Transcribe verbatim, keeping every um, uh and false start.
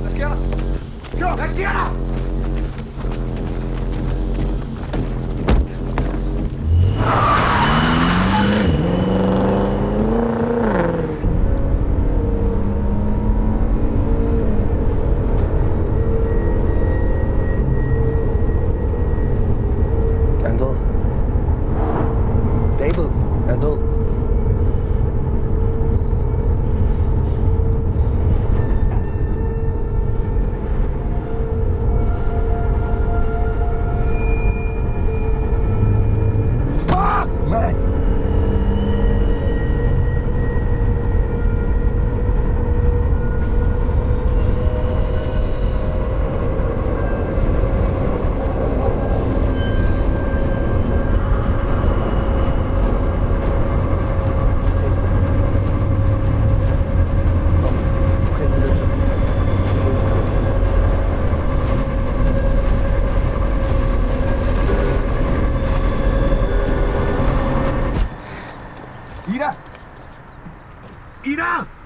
Hvad sker der? Kør! Hvad sker der? Er han død? David, er han død? Fuck, man! Ida! Ida!